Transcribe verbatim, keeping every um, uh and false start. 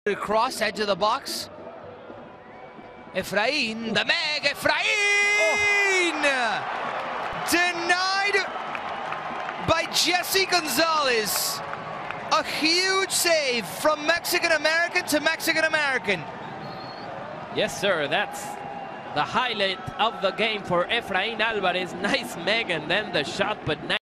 Cross edge of the box. Efrain, the Meg, Efrain! Oh. Denied by Jesse Gonzalez. A huge save from Mexican-American to Mexican-American. Yes, sir, that's the highlight of the game for Efrain Alvarez. Nice Meg, and then the shot, but nice.